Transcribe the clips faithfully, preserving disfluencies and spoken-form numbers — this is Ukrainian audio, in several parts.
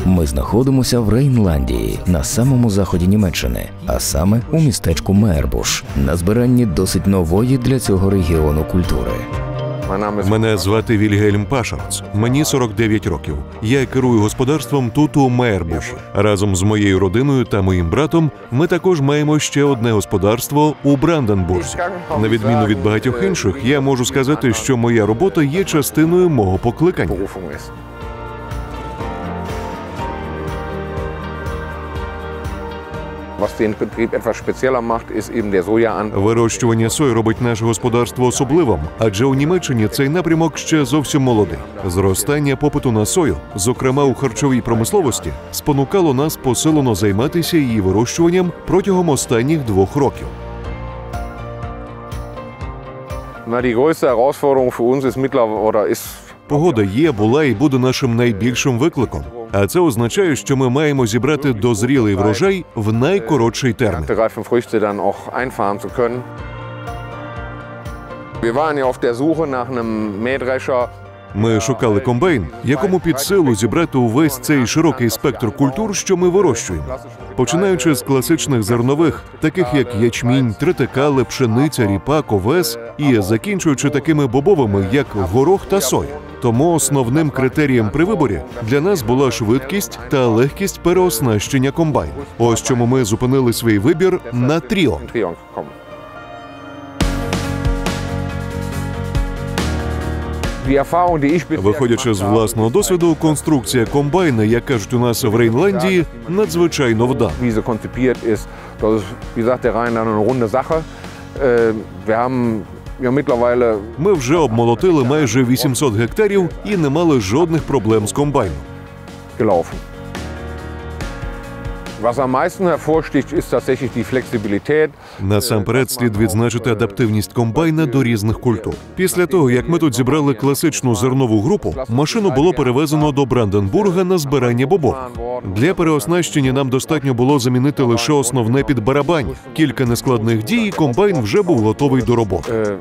Ми знаходимося в Рейнландії, на самому заході Німеччини, а саме у містечку Мейербуш, на збиранні досить нової для цього регіону культури. Мене звати Вільгельм Пашарц. Мені сорок дев'ять років. Я керую господарством тут у Мейербуші. Разом з моєю родиною та моїм братом ми також маємо ще одне господарство у Бранденбурзі. На відміну від багатьох інших, я можу сказати, що моя робота є частиною мого покликання. Вирощування сої робить наше господарство особливим, адже у Німеччині цей напрямок ще зовсім молодий. Зростання попиту на сою, зокрема у харчовій промисловості, спонукало нас посилено займатися її вирощуванням протягом останніх двох років. Погода є, була і буде нашим найбільшим викликом. А це означає, що ми маємо зібрати дозрілий врожай в найкоротший термін. Ми шукали комбайн, якому під силу зібрати увесь цей широкий спектр культур, що ми вирощуємо. Починаючи з класичних зернових, таких як ячмінь, тритикали, пшениця, ріпак, овес, і закінчуючи такими бобовими, як горох та соя. Тому основним критерієм при виборі для нас була швидкість та легкість переоснащення комбайну. Ось чому ми зупинили свій вибір на Тріон. Виходячи з власного досвіду, конструкція комбайна, як кажуть у нас в Рейнландії, надзвичайно вдала. Ми вже обмолотили майже вісімсот гектарів і не мали жодних проблем з комбайном. Насамперед слід відзначити адаптивність комбайна до різних культур. Після того, як ми тут зібрали класичну зернову групу, машину було перевезено до Бранденбурга на збирання бобових. Для переоснащення нам достатньо було замінити лише основне підбарабання. Кілька нескладних дій, і комбайн вже був готовий до роботи.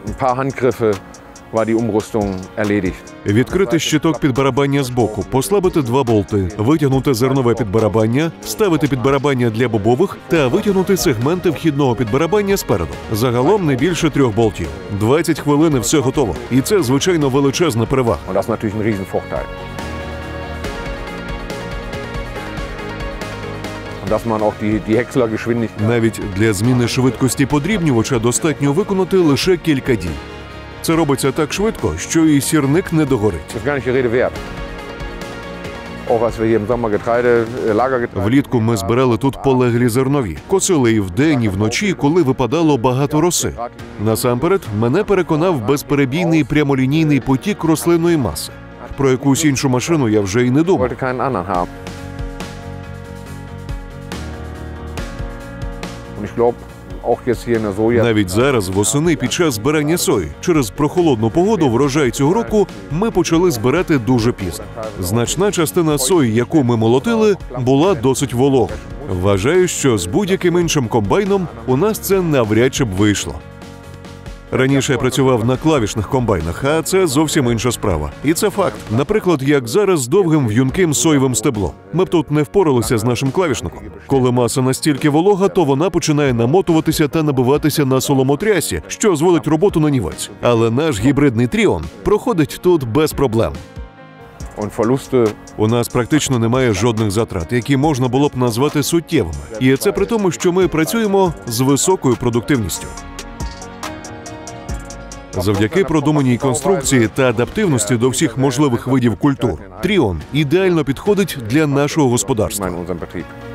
Відкрити щиток підбарабання збоку, послабити два болти, витягнути зернове підбарабання, вставити підбарабання для бобових та витягнути сегменти вхідного підбарабання спереду. Загалом не більше трьох болтів. двадцять хвилин і все готово. І це, звичайно, величезна перевага. Навіть для зміни швидкості подрібнювача достатньо виконати лише кілька дій. Це робиться так швидко, що і сірник не догорить. Влітку ми збирали тут полеглі зернові. Косили і вдень, і вночі, коли випадало багато роси. Насамперед, мене переконав безперебійний прямолінійний потік рослинної маси. Про якусь іншу машину я вже й не думав. Навіть зараз, восени, під час збирання сої, через прохолодну погоду врожай цього року ми почали збирати дуже пізно. Значна частина сої, яку ми молотили, була досить волога. Вважаю, що з будь-яким іншим комбайном у нас це навряд чи б вийшло. Раніше я працював на клавішних комбайнах, а це зовсім інша справа. І це факт. Наприклад, як зараз з довгим в'юнким соєвим стеблом. Ми б тут не впоралися з нашим клавішником. Коли маса настільки волога, то вона починає намотуватися та набиватися на соломотрясі, що зводить роботу на нівець. Але наш гібридний Тріон проходить тут без проблем. У нас практично немає жодних затрат, які можна було б назвати суттєвими. І це при тому, що ми працюємо з високою продуктивністю. Завдяки продуманій конструкції та адаптивності до всіх можливих видів культур, Тріон ідеально підходить для нашого господарства.